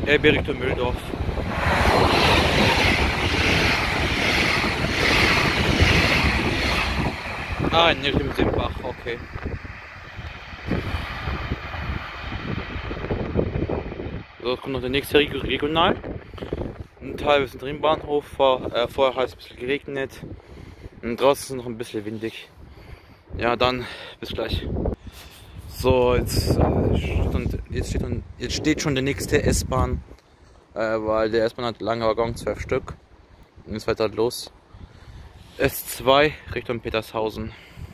RB Richtung Mühldorf. Ah, in Richtung Simbach, okay. So, jetzt kommt noch der nächste Regional. Ein Teil ist ein Bahnhof, vorher hat es ein bisschen geregnet. Und draußen ist es noch ein bisschen windig. Ja, dann bis gleich. So, jetzt steht schon der nächste S-Bahn, weil der S-Bahn hat lange Waggon, 12 Stück. Und jetzt weiter los. S2 Richtung Petershausen.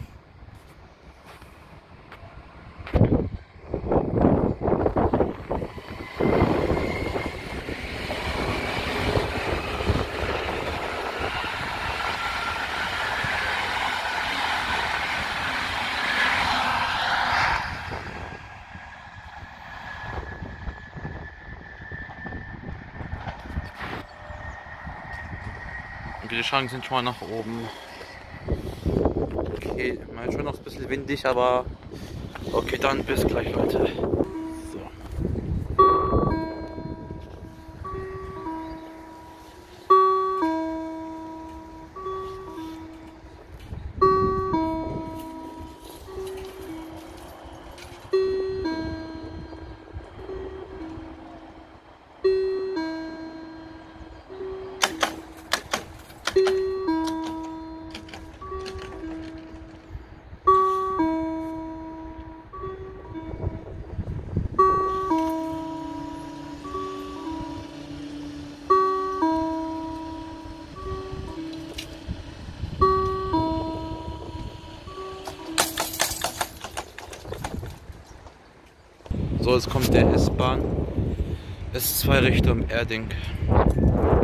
Die Schranken sind schon mal nach oben. Okay, mal schon noch ein bisschen windig, aber okay, dann bis gleich, Leute. So. So, jetzt kommt der S-Bahn. S2 Richtung Erding.